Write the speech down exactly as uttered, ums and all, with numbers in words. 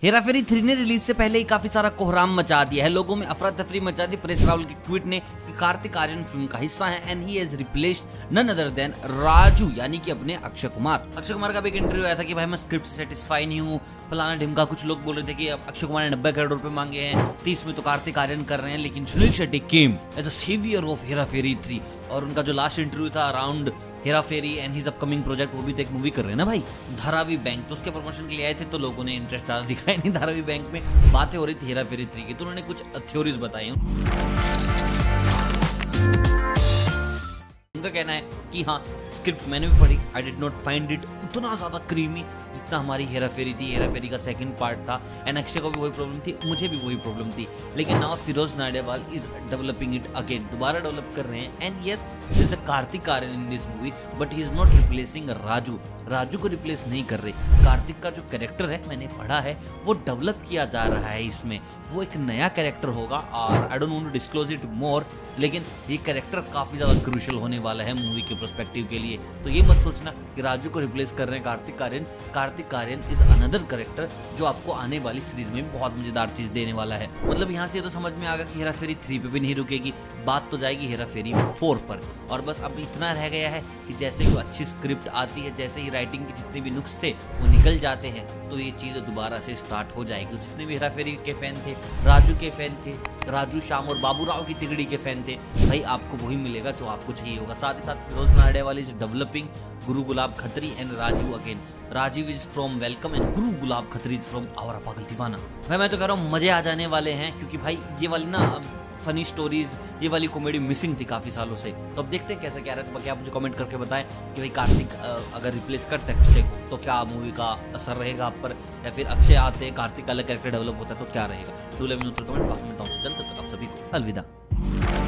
Hera Pheri three ने release से पहले ही काफी सारा कोहराम मचा दिया है, लोगों में अफरा तफरी मचा दी। परेश रावल के ट्वीट ने कि कार्तिक आर्यन फिल्म का हिस्सा है and he has replaced none other than Raju, यानी कि अपने अक्षय कुमार। अक्षय कुमार का भी एक इंटरव्यू आया था कि भाई मैं स्क्रिप्ट से सेटिस्फाई नहीं हूँ, फलाना ढिमका। कुछ लोग बोल रहे थे कि अक्षय कुमार ने नब्बे करोड़ रुपए मांगे हैं, तीस में तो कार्तिक आर्यन कर रहे हैं, लेकिन Sunil Shetty came as a saviour of Hera Pheri three. और उनका जो लास्ट इंटरव्यू था around Hera Pheri and his upcoming project, वो भी तो एक मूवी कर रहे हैं ना भाई, धारावी बैंक, तो उसके प्रमोशन के लिए आए थे, तो लोगों ने इंटरेस्ट ज्यादा दिखाया नहीं। धारावी बैंक में बातें हो रही थी हेरा फेरी थ्री की, तो उन्होंने कुछ थ्योरीज बताई। उनका कहना है कि हाँ स्क्रिप्ट मैंने भी पढ़ी, I did not find it उतना ज्यादा क्रीमी जितना हमारी हेरा फेरी थी। हेरा फेरी का सेकंड पार्ट था एंड अक्षय को भी वही प्रॉब्लम थी, मुझे भी वही प्रॉब्लम थी, लेकिन now Firoz Nadiadwala is developing it again, दोबारा डेवलप कर रहे हैं। And yes there is a Kartik Aaryan in this movie but he is not replacing Raju, Raju को रिप्लेस नहीं कर रहे। कार्तिक का जो कैरेक्टर है, मैंने पढ़ा है, वो डेवलप किया जा रहा है इसमें, वो एक नया कैरेक्टर होगा और I don't want to disclose it more, लेकिन ये कैरेक्टर काफी ज्यादा क्रूशियल होने वाला है मूवी के पर्सपेक्टिव के लिए। तो ये मत सोचना कि राजू को रिप्लेस कर रहे हैं Kartik Aaryan. Kartik Aaryan is another character जो आपको आने वाली सीरीज में बहुत मजेदार चीज देने वाला है। मतलब यहाँ से तो समझ में आ गया कि हेरा फेरी थ्री पे भी नहीं रुकेगी, बात तो जाएगी हेरा फेरी फोर पर। और बस अब इतना रह गया है कि जैसे ही अच्छी स्क्रिप्ट आती है, जैसे ही राइटिंग के जितने भी नुक्स थे वो निकल जाते हैं, तो ये चीज़ दोबारा से स्टार्ट हो जाएगी। जितने भी हेरा फेरी के फैन थे, राजू के फैन थे, राजू श्याम और बाबू राव की तिगड़ी के फैन थे, भाई आपको वही मिलेगा जो आपको चाहिए होगा। साथ ही साथ Firoz Nadiadwala is developing Guru Gulab Khatri and Rajeev again. Rajeev is from Welcome and Guru Gulab Khatri is from आवारा पागल दीवाना। भाई मैं तो कह रहा हूँ मजे आ जाने वाले हैं, क्योंकि भाई ये वाली ना फनी स्टोरीज, ये वाली कॉमेडी मिसिंग थी काफी सालों से। तो अब देखते हैं कैसे क्या रहता है। बाकी आप मुझे कमेंट करके बताएं कि भाई कार्तिक अगर रिप्लेस करते हैं अक्षय को तो क्या मूवी का असर रहेगा आप पर, या फिर अक्षय आते हैं कार्तिक का अलग कैरेक्टर डेवलप होता है तो क्या रहेगा। Do let me know through comment. बाकी मिलता हूं जल्द, तब तक आप सभी को अलविदा।